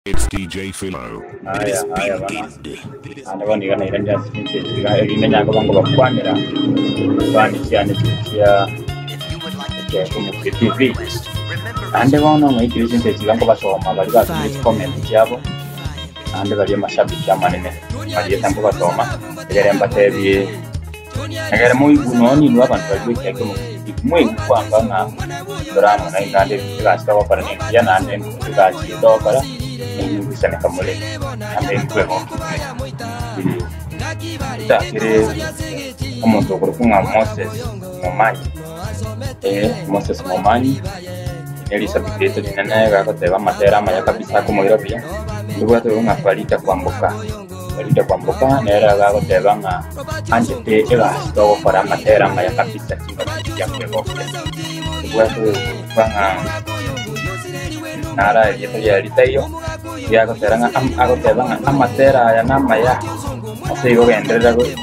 It's DJ Philo. Haya bana. Andako nigana iranja since diga irimenya ko bango bakwanira bani cyane cya ku TV. Ande bano ngikiri since diga ngo basoma bari bafite comment cyabo. Ande bari amashabiki amanene. Bari tambo basoma. Egere mbatebi. Egere mu unoni ni abantu bari kweke mu mwe kwanga na drama na ingande diga kwa ni ya nande diga chido para bisa nak kembali ambil kuemu kita kiri untuk berkunga Moses Momani ini sabiti itu di nana kalau tewa matera maya kabisa kumulira pia dua tu ngafarita kwambuka nera kalau tewa nga anjete ela sto para matera maya kabisa yang berbeda dua tu nara itu ya ditayo ya ako teranga ako tebanga amatera ya nama ya asigo gendera go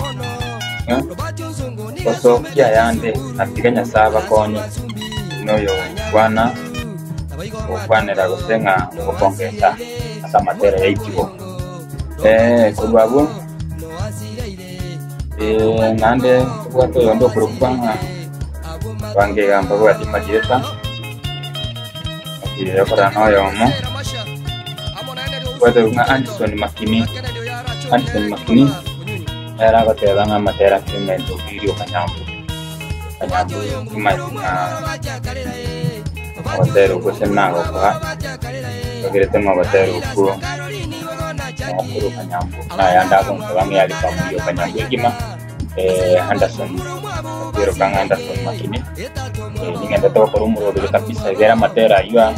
koso kia yande atiganya saba konyo noyo bwana okwanera gosenga okongeza asa matera ya ikibo kubabu nande kwato yondo kurupanga wange gamba kwa timajeta ya para noyo mo whether Anderson Makini era batera nga matera kimento video kanyambu imagine batero ko senago kwa bagirete mo batero ko okuru kanyambu na yanda ko bangi ali pamuyo kanyambu gima Anderson pero kan Anderson Makini ngenda to ko rumuro de kapisa vera matera iwa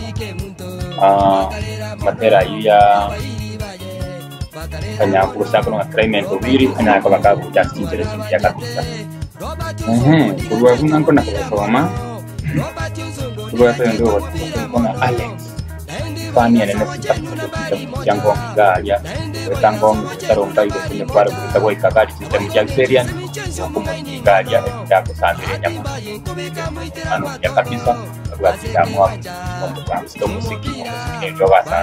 matera ya kanya kurusa kuna tremendo viri kana kwa bakabu just interesting ya kabisa kurwa kuna kuna kusoma kurwa to ndo kuna Alex fani ene sita jango galia tango taronga ide kune kwaro kita boy kakari system ya serian kuma galia ya kusambire nyama ya kabisa kwa kitamwa kwa musiki ndio basa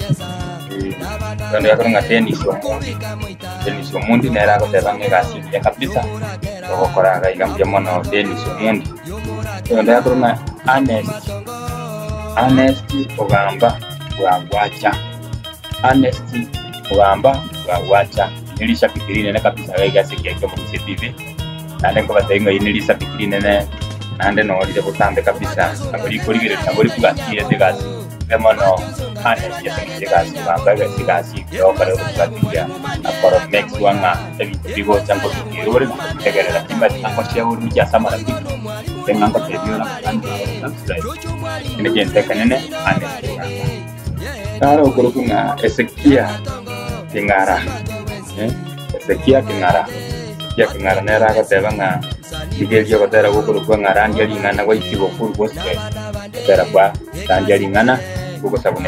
ndio yakora Dennis Omundi nera ko tebange gasi ya kabisa okora ga igambye mono Dennis Omundi ndio yakora Honest ogamba wacha nilisha pikirine na kabisa ga gasi keke mu TV nande ko batenga nilisha pikirine na nande no ri butambe kabisa abari kurigire abari kugatire de gasi demono Honest ya de gasi bamba ga gasi yo para kugatira akoro max wanga bigo champo kirore tegere la timba akosia uru ya sama la tipu dengan ko tebio la kanda ini gente kanene Honest karo kurukunga Ezekia Kingara ya kengara nera ka tebanga digeljo ka tera ko ngara anjali ngana ko ikibo full boss tera kwa anjali ngana ko sabune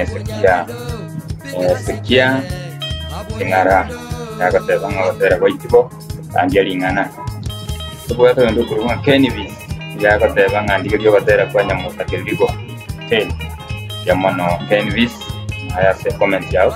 Ezekia Kengara ya ka tebanga tera ko ikibo anjali ngana ko to ndo kurunga Kenivi ya ka tebanga digeljo ka tera kwa nyamuta kelbigo ya mono Kenivis aya se comment yao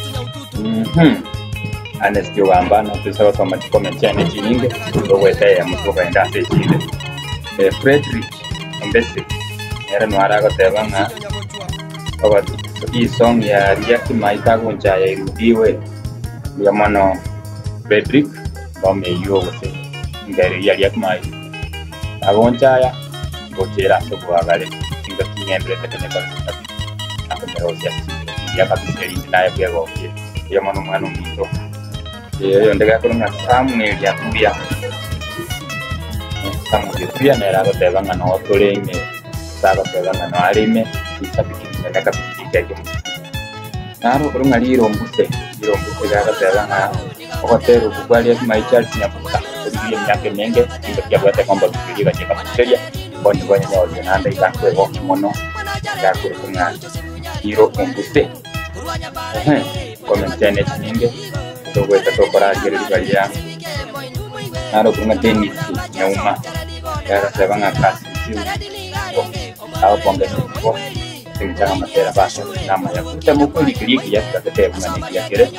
Honest wamba na tusaba kama comment ya neti nyingi ndio weta ya mtu kaenda chile Frederick Mbese era nwara ko tebanga kwa hii song ya Riaki Maita gonja ya irudiwe ya mano Frederick bame yo wote ngari ya Riaki Mai agonja ya gojera so bwagale inga kinyembre tekene kwa akero ya kabisa indaya bwego ya mano mwana mito yo ndega kurunga Samuel ya kubia nera ko tebanga no tolenge saba tebanga no alime isabiki neka kabisi keke naro kurunga liro mbuse ga ko tebanga hotelu kukwali maichal nyabuka kubiye nyake nenge ndio bwate kwamba kubiga cheka kuseria boni boni nyo nanda ikakwe ho mono ya kurunga liro mbuse komentene nyinge togo para gere baya naro kurunga Dennis Nyauma ya sebanga kasi au ponge ko sing cara matera basa nama ya kita mau kuli kiri ya kita tetap ngani ya kira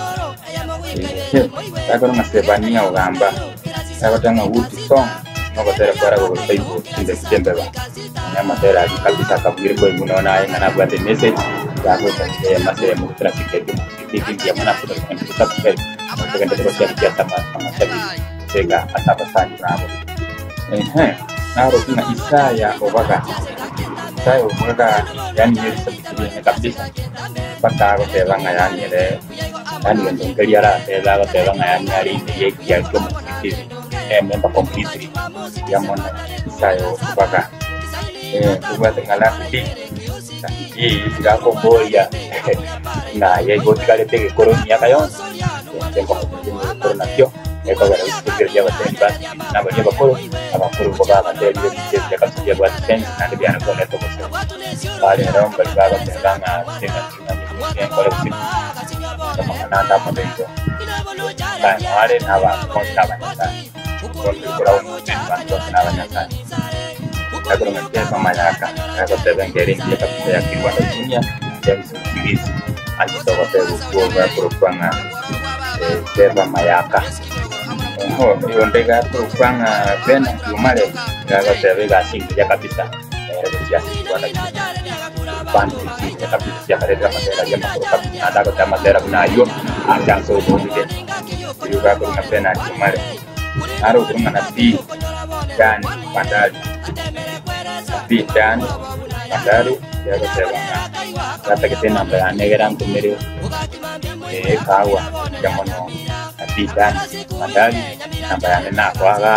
aku ngasih bani au gamba aku tengah wuti song mau matera para go Facebook tidak tembe ba na matera di kabisa kabir ko imunona ngana buat message ya aku masih mau traffic itu dia mana sudah kita pakai dengan terus ya sama sabi sehingga atapasan bravo harus na isa ya obaga saya umaga yani seperti kabisa pada ko te bang yani le yani yang kaliara te la ko te bang yani hari ini ya ko memang komplit yang mana saya ubaga buat ngalah di sudah kumpul ya nah ya gue tinggal di koronia kayo yang koronasio ya kalau ada kerja bahasa Inggris namanya bakul boga materi dia kan dia buat sense nanti biar aku lihat terus ada orang berbagai dengan yang kolektif sama anak apa itu kan ada nawa kontak banyak kan kurang bantu banyak kan aku ngerti sama masyarakat aku terbengerin dia tapi yakin pada dunia dia bisa sendiri aja tahu saya perubahan serba masyarakat iyo ndega perubahan bena jumale aku terbengasing dia kabisa siasi pada panti dia kabisa siapa dia materi dia makhluk ada kata materi benayo ada sobo dia juga aku ngepena jumale harus mengenai dan pandai dan pandai ya kata kita nampak negeran kumiri kawa yang mana dan pandai nampak nak waga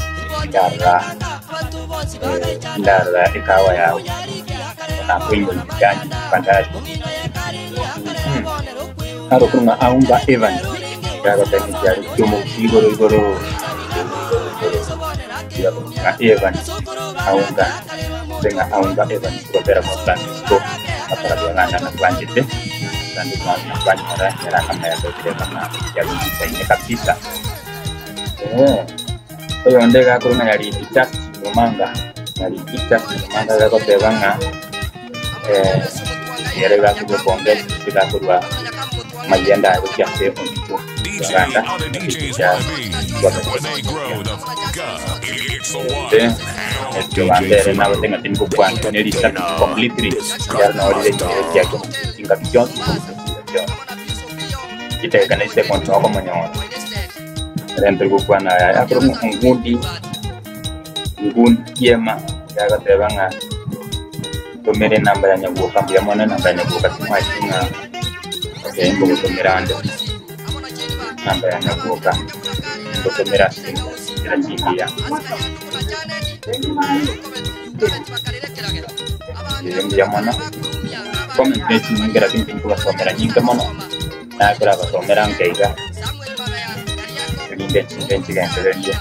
darah kawa ya nak pun dan pandai harus mengenai aumba event ya kata kita cuma igoro Evan aunga dengan aunga Evan beberapa Francisco para anak lanjut deh dan di mana banyak orang yang akan melihat tidak pernah jadi ini kabisa yang ndega aku dari Icas Rumangga aku tebanga ya rega aku berpondok kita kedua Mayanda aku siap untuk Randa ya buat itu bandera na tenga timku kuan ini di sana completely ya no di ya ko tingkat jon kita kan ese konco ko manyo dan tergukuan ya aku ngundi ngun kiema ya ga tebanga to mere namanya gua kambi amana namanya gua kasima tinga oke mbo to miranda namanya gua ka to mirasi ya yang mana komen peci mengira pinting kuat kamera nying kemono nah kerapa kamera kaiga ini peci yang terjadi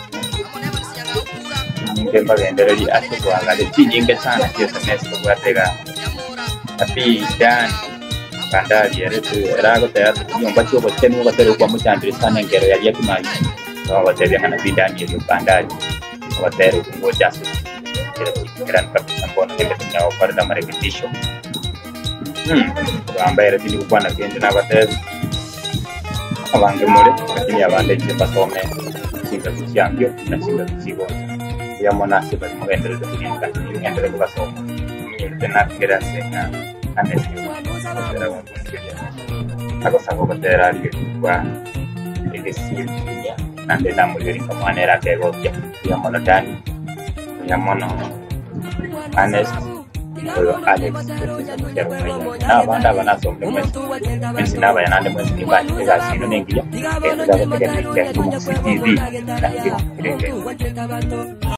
ini bagian dari aspek warga di sini ke sana dia semester buat tega tapi dan kanda dia itu ragu teh yang baca mau kata kamu candri sana yang kira dia kemana kalau dia yang anak bidan itu kanda water go jasu kira-kira pertemuan kita punya pada repetition ambai reti di kuana ke ndana water abang gemore ini abang de cepat some singkat siangyo dan singkat sibo yang monasi bagi mengendal dengan mengendal buka some ini benar kira sehingga aneh sih aku sanggup berterah di gua ini sih ya nanti namu jadi kemana rakyat gojek yang mana dan yang mana Anes kalau Alex nah banda bana som dengan sina bayan anda mesti baca juga sini nih dia kita dapat kerja di TV dan